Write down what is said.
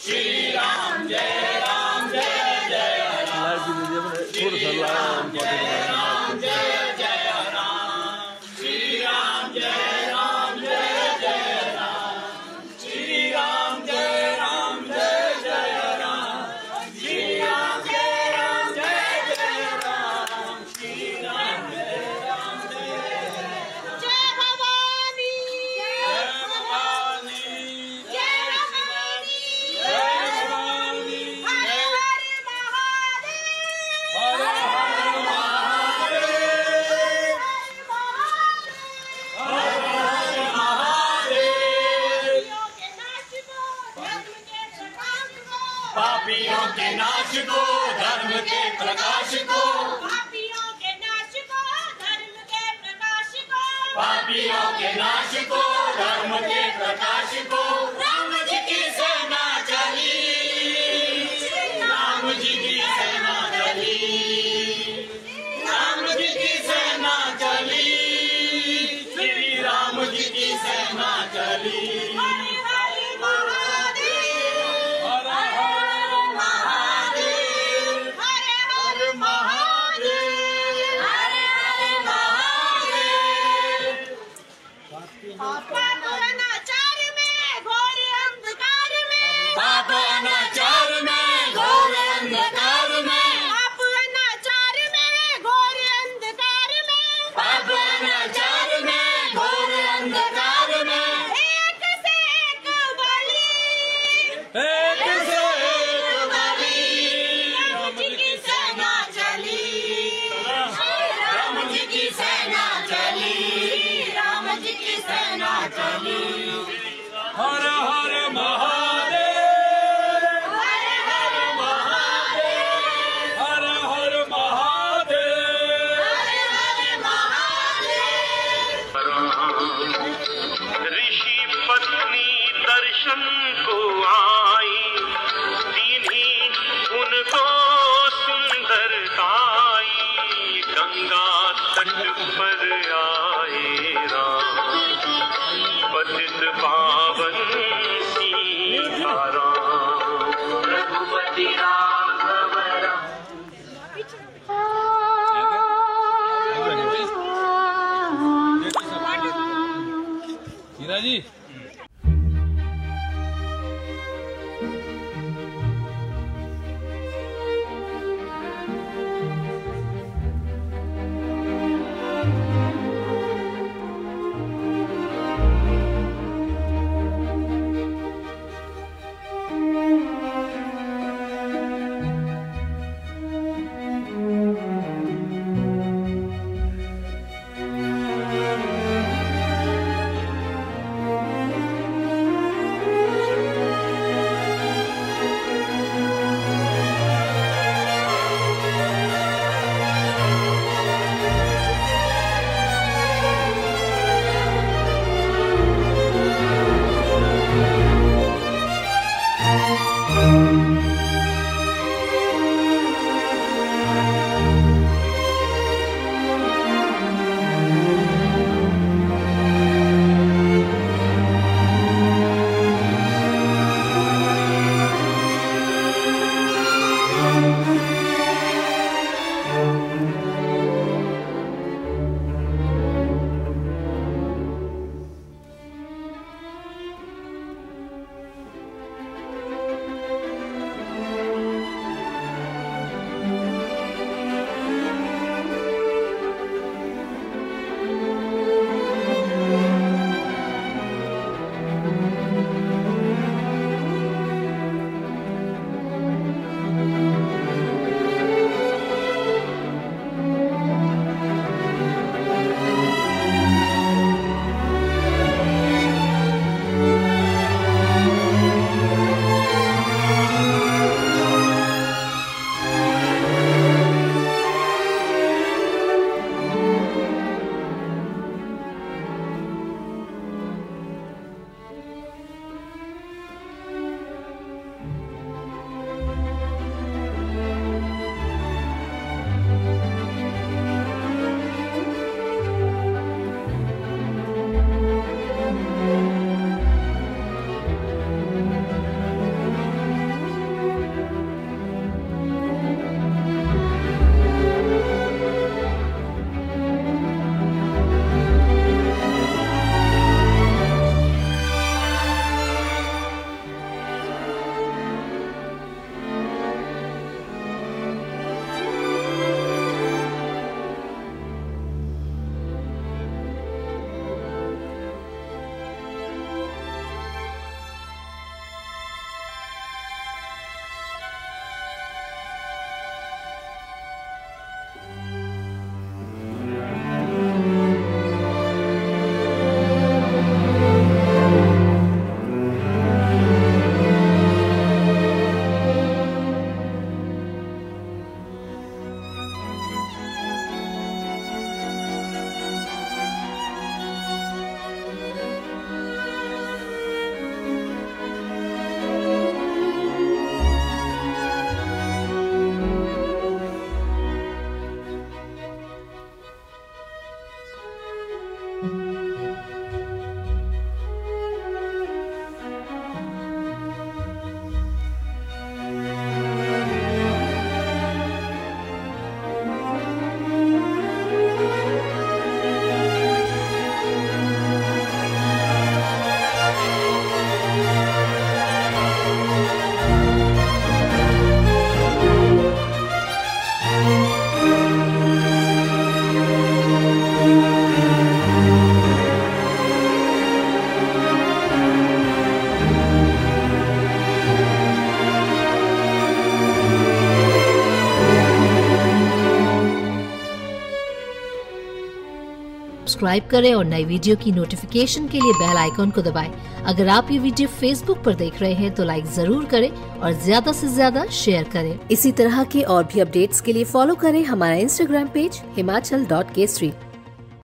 श्री राम जय राम जय जय राम। जय राम जय जय राम। श्री राम जय राम जय जय राम। श्री राम जय राम जय जय राम। श्री राम जय राम जय जय राम। श्री राम जय राम जय जय भवानी जय भवानी जय भवानी जय भवानी। हर हर महादेव हर हर महादेव हर हर महादेव। पापियों के नाश को धर्म के प्रकाश को। पापियों के नाश को धर्म के प्रकाश को। पापियों के नाश को धर्म के प्रकाश को। राम जी की सेना चली। राम जी की सेना चली। राम जी की सेना चली। श्री राम जी की सेना चली। पाप अनाचार में घोर अंधकार में। पाप अनाचार में घोर अंधकार में। पाप अनाचार में घोर अंधकार में। पाप अनाचार में घोर अंधकार में। एक से एक बलि। एक से एक बलि। राम जी की सेना चली। राम जी की सेना चली। राम जी की सेना चली। हर हर महादेव हर हर महादेव हर हर महादेव हर हर महादेव। ऋषि पत्नी दर्शन को आई। सब्सक्राइब करें और नई वीडियो की नोटिफिकेशन के लिए बेल आइकॉन को दबाएं। अगर आप ये वीडियो फेसबुक पर देख रहे हैं तो लाइक जरूर करें और ज्यादा से ज्यादा शेयर करें। इसी तरह के और भी अपडेट्स के लिए फॉलो करें हमारा इंस्टाग्राम पेज himachal.kesari।